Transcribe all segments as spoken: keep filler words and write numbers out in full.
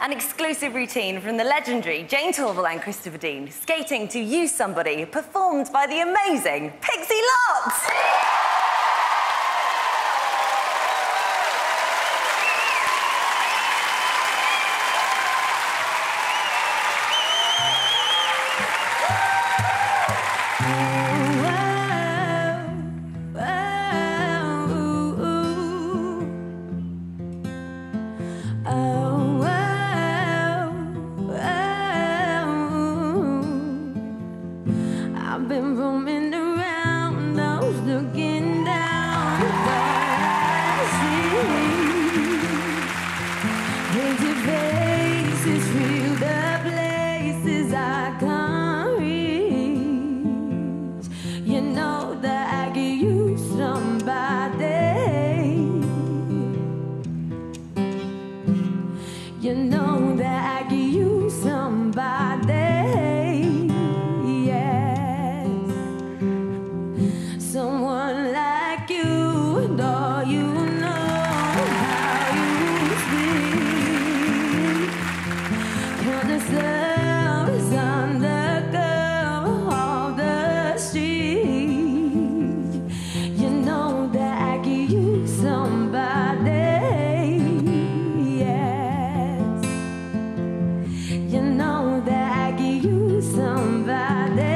An exclusive routine from the legendary Jane Torvill and Christopher Dean, skating to You Somebody, performed by the amazing Pixie Lott. I've been roaming around, I was looking down, what I see. Painted faces fill the places I can't reach. You know that I could use somebody. You know that I could use somebody. Someone like you, and all you know how you speak. Count the stars on the curve of the street. You know that I could use somebody. Yes. You know that I could use somebody.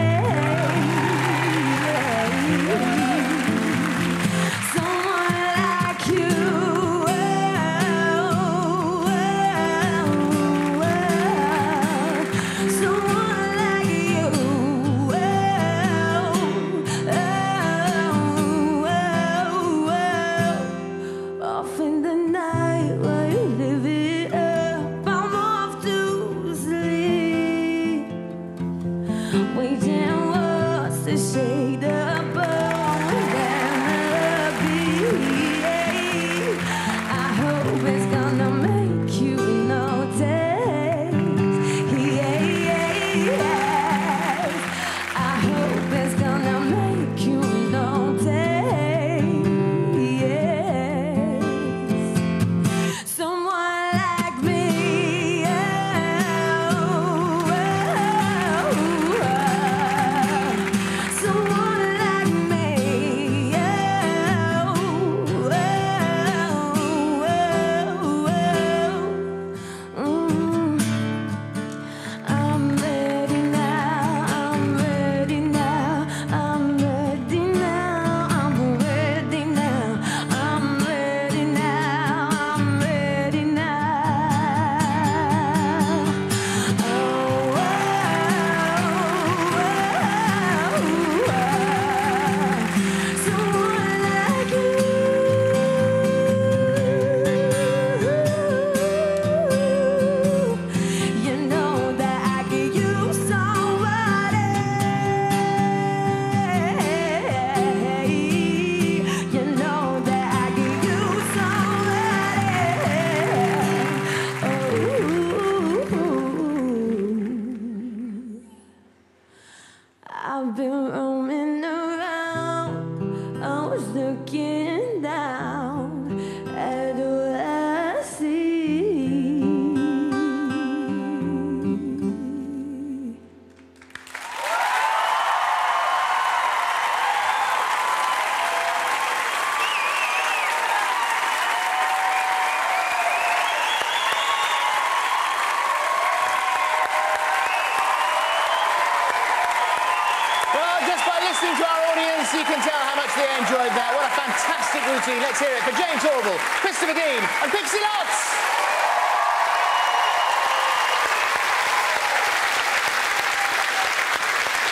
Off in the night while you live it up, I'm off to sleep, waiting what's to shake the bone and the beat. I hope it's gonna make you notice. Yeah, yes. I hope it's gonna make you notice. I've been roaming around, I was looking down at what I see. Listening to our audience, you can tell how much they enjoyed that. What a fantastic routine. Let's hear it for Jane Torvill, Christopher Dean and Pixie Lott.